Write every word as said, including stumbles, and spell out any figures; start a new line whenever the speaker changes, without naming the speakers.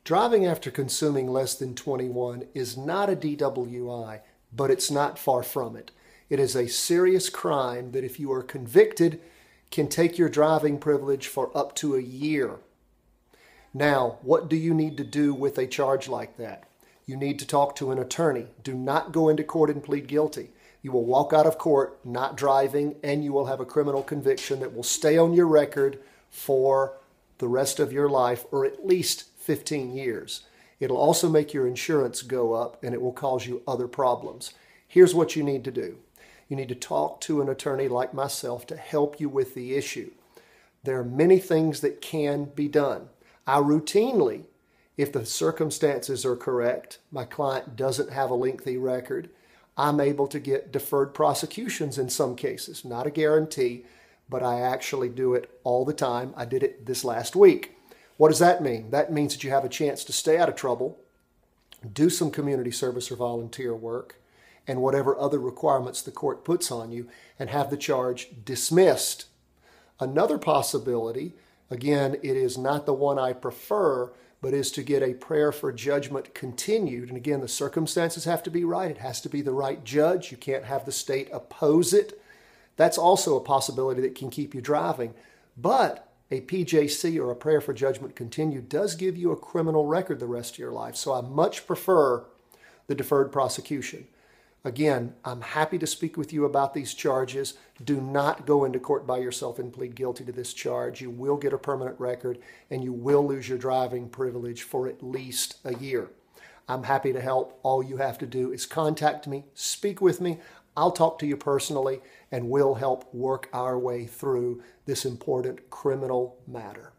Driving after consuming less than twenty-one is not a D W I, but it's not far from it. It is a serious crime that, if you are convicted, can take your driving privilege for up to a year. Now, what do you need to do with a charge like that? You need to talk to an attorney. Do not go into court and plead guilty. You will walk out of court not driving, and you will have a criminal conviction that will stay on your record for the rest of your life, or at least fifteen years. It'll also make your insurance go up, and it will cause you other problems. Here's what you need to do. You need to talk to an attorney like myself to help you with the issue. There are many things that can be done. I routinely, if the circumstances are correct, my client doesn't have a lengthy record, I'm able to get deferred prosecutions in some cases. Not a guarantee, but I actually do it all the time. I did it this last week. What does that mean? That means that you have a chance to stay out of trouble, do some community service or volunteer work, and whatever other requirements the court puts on you, and have the charge dismissed. Another possibility, again, it is not the one I prefer, but is to get a prayer for judgment continued. And again, the circumstances have to be right. It has to be the right judge. You can't have the state oppose it. That's also a possibility that can keep you driving. But a P J C, or a prayer for judgment continued, does give you a criminal record the rest of your life. So I much prefer the deferred prosecution. Again, I'm happy to speak with you about these charges. Do not go into court by yourself and plead guilty to this charge. You will get a permanent record, and you will lose your driving privilege for at least a year. I'm happy to help. All you have to do is contact me, speak with me. I'll talk to you personally, and we'll help work our way through this important criminal matter.